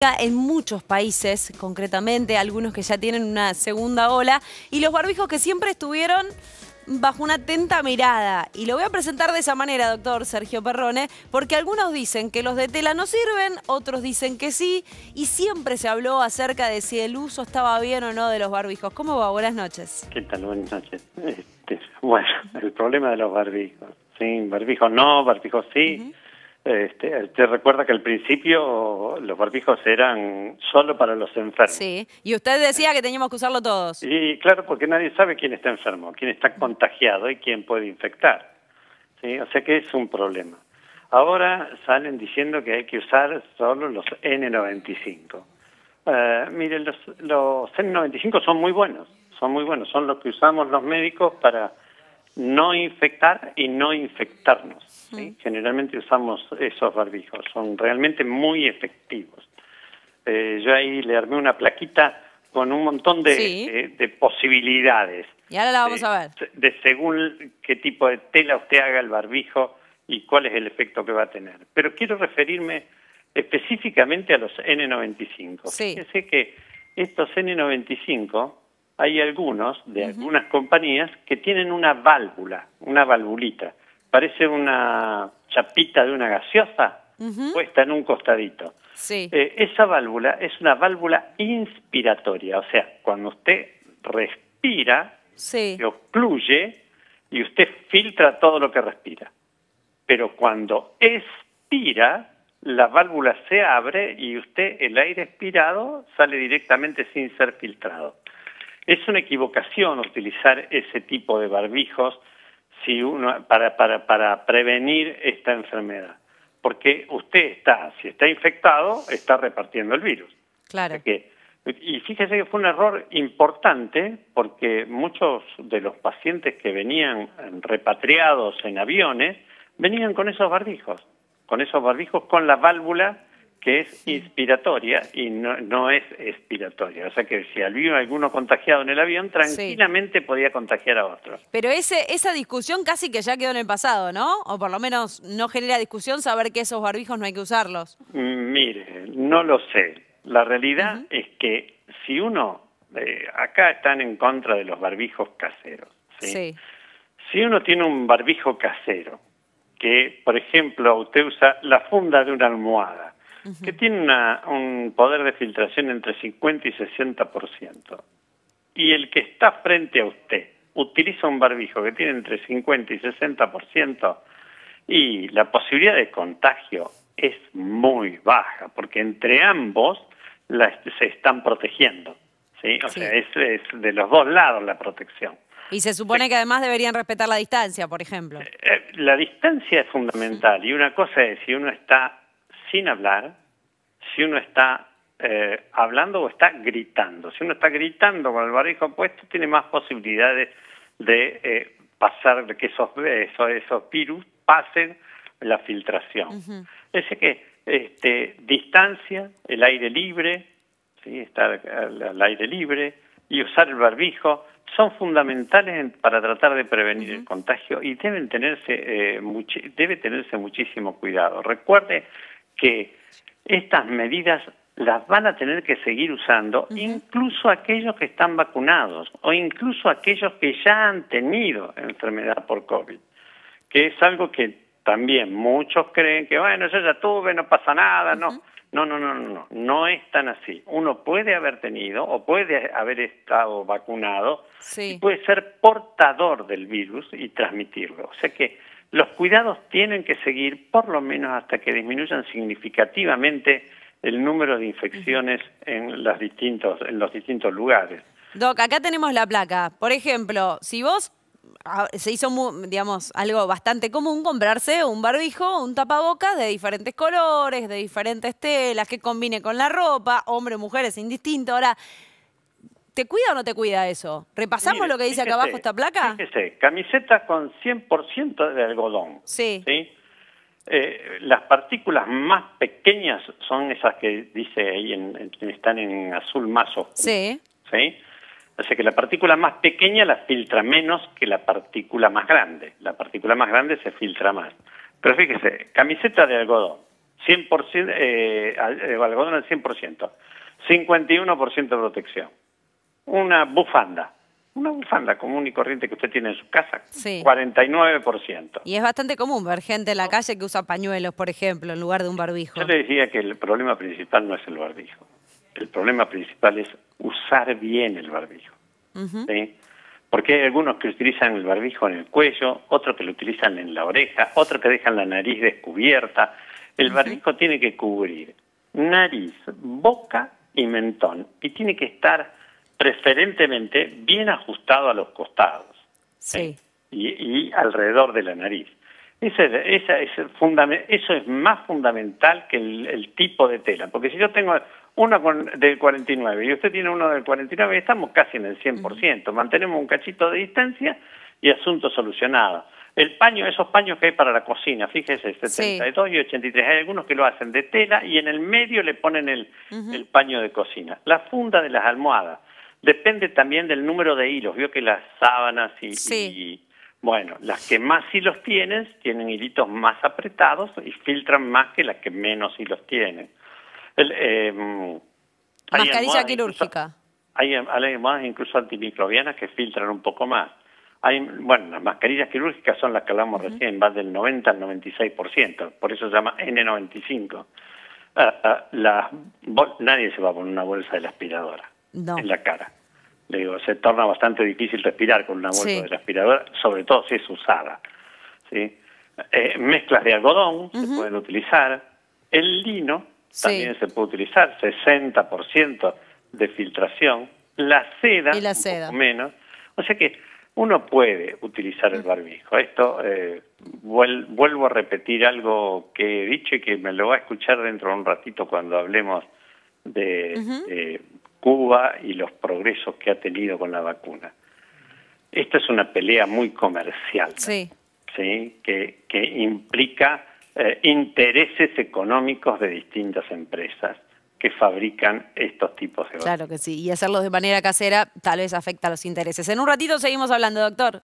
En muchos países, concretamente, algunos que ya tienen una segunda ola, y los barbijos que siempre estuvieron bajo una atenta mirada. Y lo voy a presentar de esa manera, doctor Sergio Perrone, porque algunos dicen que los de tela no sirven, otros dicen que sí, y siempre se habló acerca de si el uso estaba bien o no de los barbijos. ¿Cómo va? Buenas noches. ¿Qué tal? Buenas noches. Bueno, el problema de los barbijos. Sí, barbijos no, barbijos sí. Te recuerda que al principio los barbijos eran solo para los enfermos. Sí, y usted decía que teníamos que usarlo todos. Y claro, porque nadie sabe quién está enfermo, quién está contagiado y quién puede infectar. ¿Sí? O sea que es un problema. Ahora salen diciendo que hay que usar solo los N95. Miren, los N95 son muy buenos, son los que usamos los médicos para no infectar y no infectarnos. ¿Sí? Generalmente usamos esos barbijos, son realmente muy efectivos. Yo ahí le armé una plaquita con un montón de posibilidades. Y ahora la vamos a ver. De según qué tipo de tela usted haga el barbijo y cuál es el efecto que va a tener. Pero quiero referirme específicamente a los N95. Sí. Fíjese que estos N95, hay algunos de algunas compañías que tienen una válvula, una valvulita. Parece una chapita de una gaseosa puesta en un costadito. Sí. Esa válvula es una válvula inspiratoria, o sea, cuando usted respira, se ocluye y usted filtra todo lo que respira. Pero cuando expira, la válvula se abre y usted, el aire expirado, sale directamente sin ser filtrado. Es una equivocación utilizar ese tipo de barbijos para prevenir esta enfermedad. Porque usted si está infectado, está repartiendo el virus. Claro. Y fíjese que fue un error importante porque muchos de los pacientes que venían repatriados en aviones venían con esos barbijos con la válvula que es inspiratoria y no es expiratoria. O sea que si había alguno contagiado en el avión, tranquilamente podía contagiar a otro. Pero esa discusión casi que ya quedó en el pasado, ¿no? O por lo menos no genera discusión saber que esos barbijos no hay que usarlos. Mire, no lo sé. La realidad es que si uno... acá están en contra de los barbijos caseros. ¿Sí? Si uno tiene un barbijo casero, que por ejemplo usted usa la funda de una almohada, que tiene un poder de filtración entre 50 y 60%. Y el que está frente a usted utiliza un barbijo que tiene entre 50 y 60%, y la posibilidad de contagio es muy baja, porque entre ambos se están protegiendo. ¿Sí? O sea, es de los dos lados la protección. Y se supone que además deberían respetar la distancia, por ejemplo. La distancia es fundamental, y una cosa es si uno está sin hablar, si uno está hablando o está gritando. Si uno está gritando con el barbijo puesto, tiene más posibilidades de pasar, de que esos virus pasen la filtración. Es que distancia, el aire libre, ¿sí? Estar al aire libre y usar el barbijo son fundamentales para tratar de prevenir el contagio y debe tenerse muchísimo cuidado. Recuerde que estas medidas las van a tener que seguir usando incluso aquellos que están vacunados o incluso aquellos que ya han tenido enfermedad por COVID, que es algo que también muchos creen que, bueno, yo ya tuve, no pasa nada, no es tan así. Uno puede haber tenido o puede haber estado vacunado y puede ser portador del virus y transmitirlo. O sea que los cuidados tienen que seguir por lo menos hasta que disminuyan significativamente el número de infecciones en los distintos lugares. Doc, acá tenemos la placa. Por ejemplo, si vos se hizo, digamos, algo bastante común comprarse un barbijo, un tapabocas de diferentes colores, de diferentes telas, que combine con la ropa, hombre o mujer, es indistinto. Ahora, ¿te cuida o no te cuida eso? ¿Repasamos lo que dice acá abajo esta placa? Fíjese, camiseta con 100% de algodón. Sí. Las partículas más pequeñas son esas que dice ahí, están en azul más oscuro. ¿Sí? O sea que la partícula más pequeña la filtra menos que la partícula más grande. La partícula más grande se filtra más. Pero fíjese, camiseta de algodón, 100%, algodón al 100%, 51% de protección. Una bufanda común y corriente que usted tiene en su casa, Sí. 49%. Y es bastante común ver gente en la calle que usa pañuelos, por ejemplo, en lugar de un barbijo. Yo le decía que el problema principal no es el barbijo. El problema principal es usar bien el barbijo. ¿Sí? Porque hay algunos que utilizan el barbijo en el cuello, otros que lo utilizan en la oreja, otros que dejan la nariz descubierta. El barbijo tiene que cubrir nariz, boca y mentón. Y tiene que estar preferentemente bien ajustado a los costados. Sí. Y alrededor de la nariz. Eso es más fundamental que el tipo de tela. Porque si yo tengo uno del 49 y usted tiene uno del 49, estamos casi en el 100%. Mantenemos un cachito de distancia y asunto solucionado. El paño, esos paños que hay para la cocina, fíjese, 72 y 83. Hay algunos que lo hacen de tela y en el medio le ponen el paño de cocina. La funda de las almohadas. Depende también del número de hilos. Vio que las sábanas bueno, las que más hilos tienen hilitos más apretados y filtran más que las que menos hilos tienen. Mascarilla quirúrgica. Hay almohadas incluso antimicrobianas que filtran un poco más. Las mascarillas quirúrgicas son las que hablamos recién, van del 90 al 96%, por eso se llama N95. Nadie se va a poner una bolsa de la aspiradora en la cara. Le digo, se torna bastante difícil respirar con una bolsa de la aspiradora, sobre todo si es usada. ¿Sí? Mezclas de algodón se pueden utilizar. El lino también se puede utilizar, 60% de filtración. La seda, un poco menos. O sea que uno puede utilizar el barbijo. Esto, vuelvo a repetir algo que he dicho y que me lo va a escuchar dentro de un ratito cuando hablemos de Cuba y los progresos que ha tenido con la vacuna. Esto es una pelea muy comercial, ¿sí? Que implica intereses económicos de distintas empresas que fabrican estos tipos de vacunas. Claro que sí, y hacerlos de manera casera tal vez afecta a los intereses. En un ratito seguimos hablando, doctor.